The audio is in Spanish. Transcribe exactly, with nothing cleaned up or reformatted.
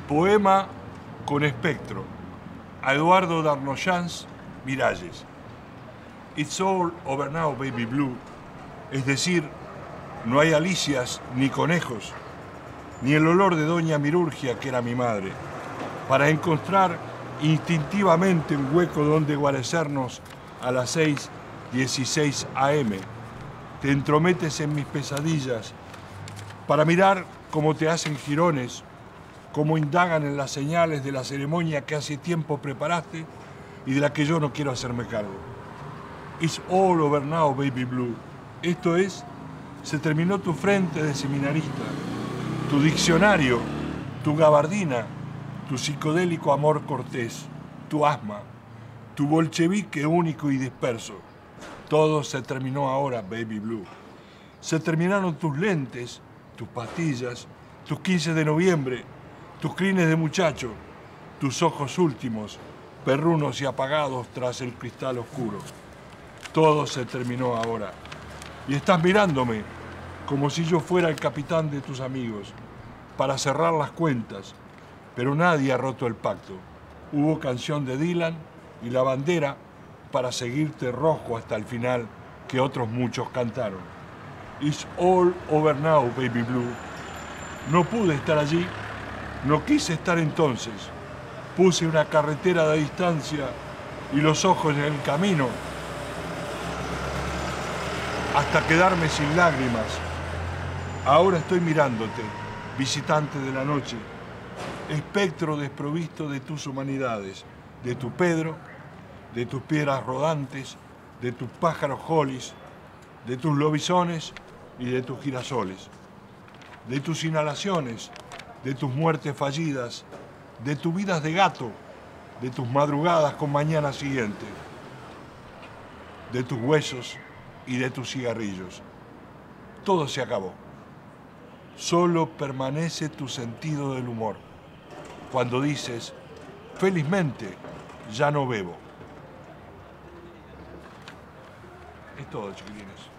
Poema con espectro, a Eduardo Darnoyans Miralles. It's all over now, baby blue. Es decir, no hay alicias ni conejos, ni el olor de doña Mirurgia, que era mi madre, para encontrar instintivamente un hueco donde guarecernos a las seis dieciséis a eme. Te entrometes en mis pesadillas para mirar cómo te hacen jirones, cómo indagan en las señales de la ceremonia que hace tiempo preparaste y de la que yo no quiero hacerme cargo. It's all over now, baby blue. Esto es, se terminó tu frente de seminarista, tu diccionario, tu gabardina, tu psicodélico amor cortés, tu asma, tu bolchevique único y disperso. Todo se terminó ahora, baby blue. Se terminaron tus lentes, tus pastillas, tus quince de noviembre, tus crines de muchacho, tus ojos últimos, perrunos y apagados tras el cristal oscuro. Todo se terminó ahora. Y estás mirándome como si yo fuera el capitán de tus amigos, para cerrar las cuentas, pero nadie ha roto el pacto. Hubo canción de Dylan y la bandera para seguirte rojo hasta el final, que otros muchos cantaron. It's all over now, baby blue. No pude estar allí, no quise estar entonces. Puse una carretera de distancia y los ojos en el camino hasta quedarme sin lágrimas. Ahora estoy mirándote, visitante de la noche, espectro desprovisto de tus humanidades, de tu Pedro, de tus piedras rodantes, de tus pájaros jolis, de tus lobisones y de tus girasoles, de tus inhalaciones, de tus muertes fallidas, de tus vidas de gato, de tus madrugadas con mañana siguiente, de tus huesos y de tus cigarrillos. Todo se acabó. Solo permanece tu sentido del humor, cuando dices, felizmente, ya no bebo. Es todo, chiquilines.